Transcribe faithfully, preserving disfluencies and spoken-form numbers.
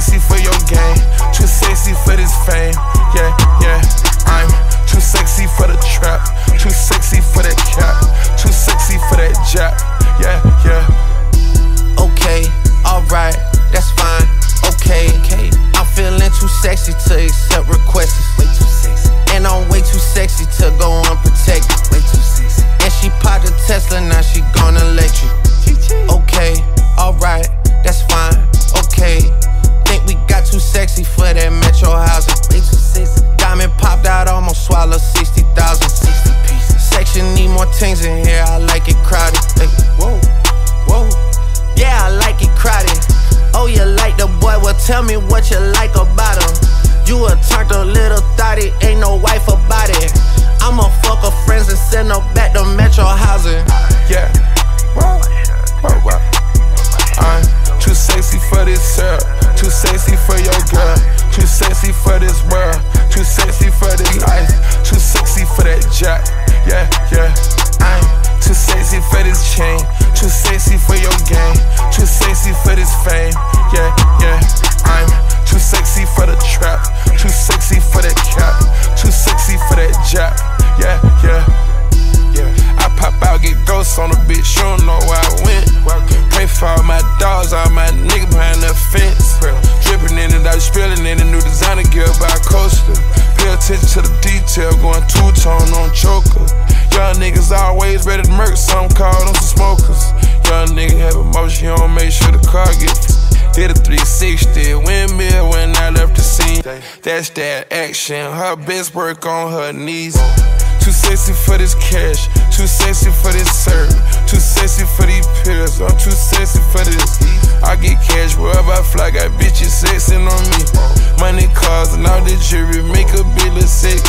sexy for your game, too sexy for this fame. Yeah, yeah, I'm too sexy for the trap, too sexy for that cap, too sexy for that jap. Yeah, yeah. Okay, alright, that's fine. Okay, okay. I'm feeling too sexy to accept requests. Way too sexy. And I'm way too sexy to go unprotected. Way too sexy. And she popped a Tesla, now she gonna electric. Okay, alright, that's fine. Okay, think we got too sexy for that metro housing. Way too sexy. Diamond popped out, almost swallowed sixty thousand. sixty pieces. Section need more things in here, I like it crowded. Hey, whoa, whoa. Yeah, I like it crowded. Oh, you like the boy? Well, tell me what you like about him. You a turned a little thotty, ain't no wife about it. I'ma fuck her friends and send her back to metro housing. Yeah. Whoa, whoa, whoa. I'm too sexy for this syrup, too sexy for your girl, too sexy for this world, too sexy for this life, too sexy for that jack. Yeah, yeah. I'm too sexy for this chain, too sexy for your game, too sexy for this fame. Yeah, yeah. I'm too sexy for the trap, too sexy for that cap, too sexy for that jap. Yeah, yeah, yeah. I pop out, get ghosts on a bitch, you don't know where I went. Pray for all my dogs, all my niggas behind the fence. Dripping in it, I was spilling in a new designer gear by Coaster. Pay attention to the detail, going two-tone on choker. Young niggas always ready to murk, some called on some smokers. Young nigga have emotion, you don't make sure the car gets. Did a three sixty, windmill when I left the scene. That's that action, her best work on her knees. Too sexy for this cash, too sexy for this serve, too sexy for these pills, I'm too sexy for this. I get cash wherever I fly, got bitches sexing on me. Money, cars, and all the jewelry make a bill of sex.